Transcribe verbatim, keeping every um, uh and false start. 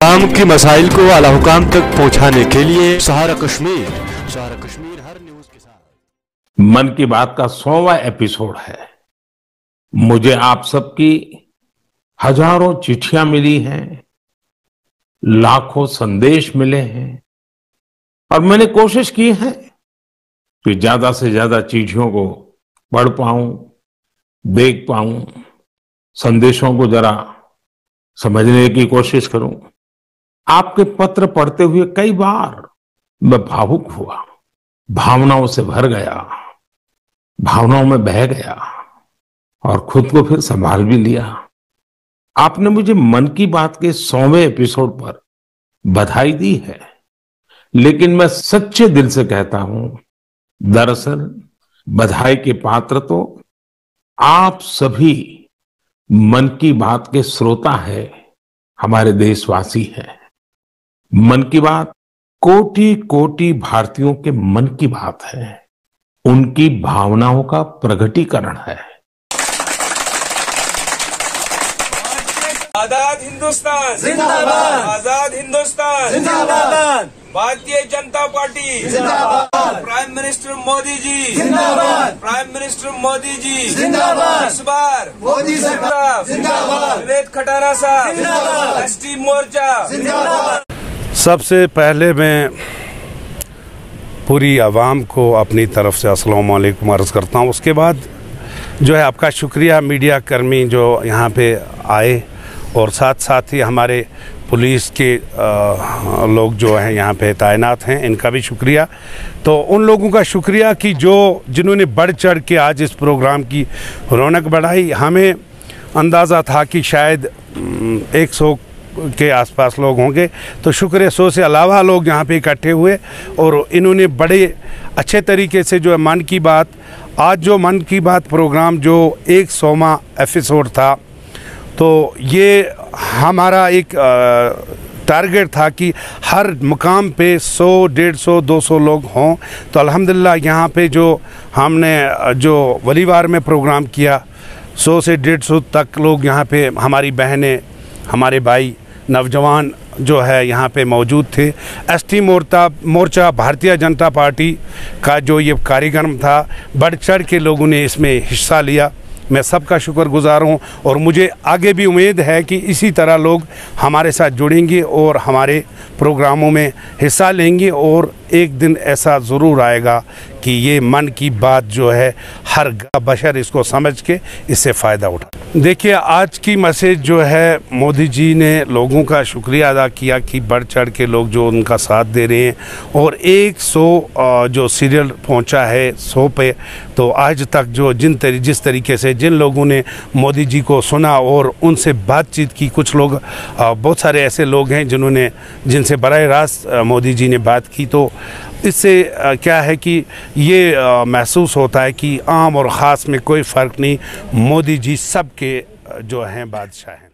आवाम की मसाइल को आला हुकाम तक पहुंचाने के लिए सहारा कश्मीर सहारा कश्मीर हर न्यूज के साथ। मन की बात का सौवां एपिसोड है। मुझे आप सबकी हजारों चिट्ठियां मिली हैं, लाखों संदेश मिले हैं और मैंने कोशिश की है कि ज्यादा से ज्यादा चिट्ठियों को पढ़ पाऊं, देख पाऊं, संदेशों को जरा समझने की कोशिश करूं। आपके पत्र पढ़ते हुए कई बार मैं भावुक हुआ, भावनाओं से भर गया, भावनाओं में बह गया और खुद को फिर संभाल भी लिया। आपने मुझे मन की बात के सौवें एपिसोड पर बधाई दी है, लेकिन मैं सच्चे दिल से कहता हूं, दरअसल बधाई के पात्र तो आप सभी मन की बात के श्रोता है, हमारे देशवासी हैं। मन की बात कोटि कोटि भारतीयों के मन की बात है, उनकी भावनाओं का प्रकटीकरण है। आजाद हिंदुस्तान जिंदाबाद, आजाद हिंदुस्तान जिंदाबाद, भारतीय जनता पार्टी जिंदाबाद, प्राइम मिनिस्टर मोदी जी जिंदाबाद, प्राइम मिनिस्टर मोदी जी जिंदाबाद, इस बार मोदी सरकार जिंदाबाद, विवेक खटाना साहब जिंदाबाद, एसटी मोर्चा जिंदाबाद। सबसे पहले मैं पूरी आवाम को अपनी तरफ से अस्सलाम वालेकुम अर्ज़ करता हूँ। उसके बाद जो है आपका शुक्रिया मीडिया कर्मी जो यहाँ पे आए और साथ साथ ही हमारे पुलिस के आ, लोग जो हैं यहाँ पे तैनात हैं, इनका भी शुक्रिया। तो उन लोगों का शुक्रिया कि जो जिन्होंने बढ़ चढ़ के आज इस प्रोग्राम की रौनक बढ़ाई। हमें अंदाज़ा था कि शायद एक सौ के आसपास लोग होंगे, तो शुक्र है सौ से अलावा लोग यहाँ पे इकट्ठे हुए और इन्होंने बड़े अच्छे तरीके से जो है मन की बात, आज जो मन की बात प्रोग्राम जो एक सौवां एपिसोड था, तो ये हमारा एक टारगेट था कि हर मुकाम पे सौ डेढ़ सौ दो सौ लोग हों। तो अल्हम्दुलिल्लाह यहाँ पे जो हमने जो वलीवार में प्रोग्राम किया, सौ से डेढ़ सौ तक लोग यहाँ पे, हमारी बहनें, हमारे भाई, नौजवान जो है यहाँ पे मौजूद थे। एसटी मोर्चा मोर्चा भारतीय जनता पार्टी का जो ये कार्यक्रम था, बढ़ चढ़ के लोगों ने इसमें हिस्सा लिया। मैं सबका शुक्रगुजार हूँ और मुझे आगे भी उम्मीद है कि इसी तरह लोग हमारे साथ जुड़ेंगे और हमारे प्रोग्रामों में हिस्सा लेंगे और एक दिन ऐसा ज़रूर आएगा कि ये मन की बात जो है हर बशर इसको समझ के इससे फ़ायदा उठा। देखिए, आज की मैसेज जो है, मोदी जी ने लोगों का शुक्रिया अदा किया कि बढ़ चढ़ के लोग जो उनका साथ दे रहे हैं और एक सौ जो सीरियल पहुंचा है सौ पे। तो आज तक जो जिन तरी जिस तरीके से जिन लोगों ने मोदी जी को सुना और उनसे बातचीत की, कुछ लोग, बहुत सारे ऐसे लोग हैं जिन्होंने जिनसे बराह रास्त मोदी जी ने बात की, तो इससे क्या है कि ये महसूस होता है कि आम और ख़ास में कोई फ़र्क नहीं, मोदी जी सब के जो हैं बादशाह हैं।